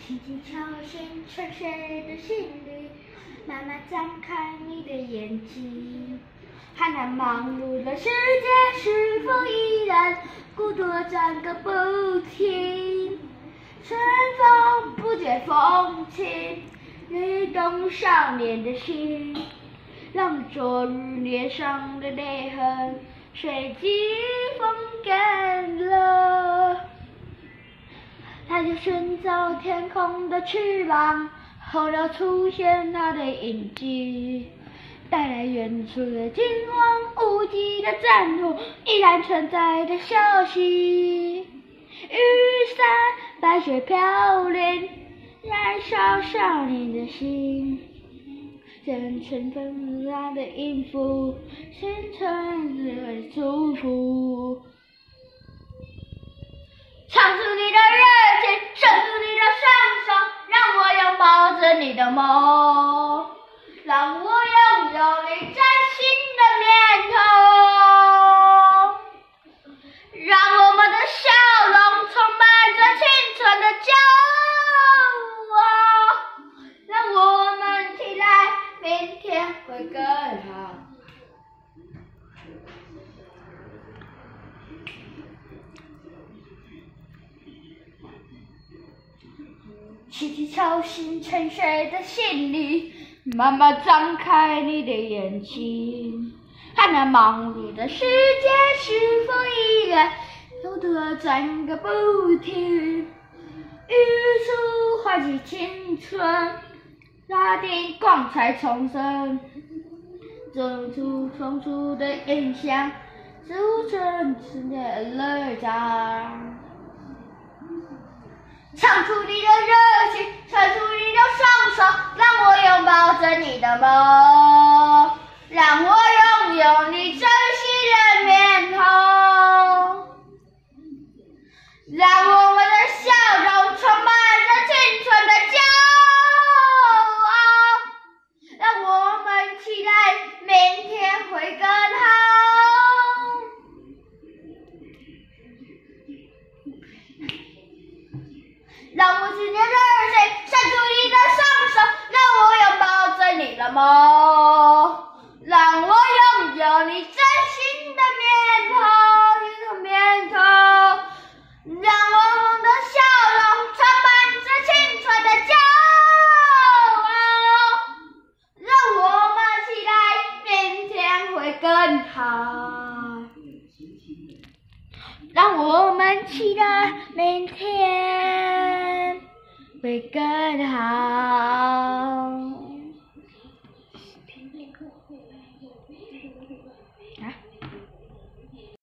轻轻敲醒沉睡的心灵，慢慢张开你的眼睛，看那忙碌的世界是否依然孤独地转个不停。春风不解风情，律动少年的心，让昨日脸上的泪痕随季风干了。它就寻找天空的翅膀，候鸟出现它的印记，带来远处的惊惶无际的战火依然存在的消息。雨伞白雪飘零，燃烧少年的心，像春风拉的音符，青春的祝福。唱出你的热情，伸出你的双手，让我拥抱着你的梦，让我拥有你崭新的面孔，让我们的笑容充满着青春的骄傲，让我们期待明天会更好。轻轻敲醒沉睡的心灵，慢慢张开你的眼睛，看那忙碌的世界是否依然有多转个不停。日出唤起青春，大地光彩重生，走出风出的印象，筑成春天的乐章。唱出你的热情，伸出你的双手，让我拥抱着你的梦，让我拥有你真实的面孔，让我们的笑容充满着青春的骄傲，让我们期待明天会更好。让我今天热情，伸出你的双手，让我拥抱着你的梦，让我拥有你真心的面孔，让我们的笑容充满着青春的骄傲，让我们期待明天会更好，让我们期待明天会更好。